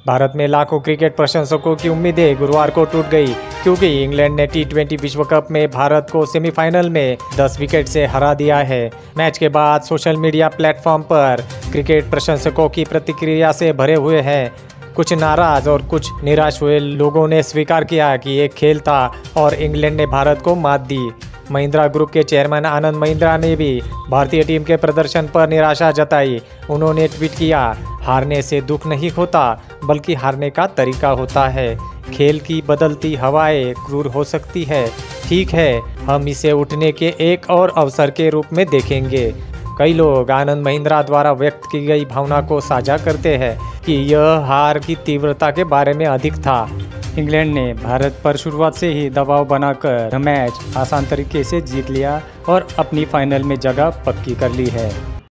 भारत में लाखों क्रिकेट प्रशंसकों की उम्मीदें गुरुवार को टूट गई क्योंकि इंग्लैंड ने टी20 विश्व कप में भारत को सेमीफाइनल में 10 विकेट से हरा दिया है। मैच के बाद सोशल मीडिया प्लेटफॉर्म पर क्रिकेट प्रशंसकों की प्रतिक्रिया से भरे हुए हैं। कुछ नाराज और कुछ निराश हुए लोगों ने स्वीकार किया कि एक खेल था और इंग्लैंड ने भारत को मात दी। महिंद्रा ग्रुप के चेयरमैन आनंद महिंद्रा ने भी भारतीय टीम के प्रदर्शन पर निराशा जताई। उन्होंने ट्वीट किया, हारने से दुख नहीं होता बल्कि हारने का तरीका होता है। खेल की बदलती हवाएं क्रूर हो सकती है, ठीक है, हम इसे उठने के एक और अवसर के रूप में देखेंगे। कई लोग आनंद महिंद्रा द्वारा व्यक्त की गई भावना को साझा करते हैं कि यह हार की तीव्रता के बारे में अधिक था। इंग्लैंड ने भारत पर शुरुआत से ही दबाव बनाकर मैच आसान तरीके से जीत लिया और अपनी फाइनल में जगह पक्की कर ली है।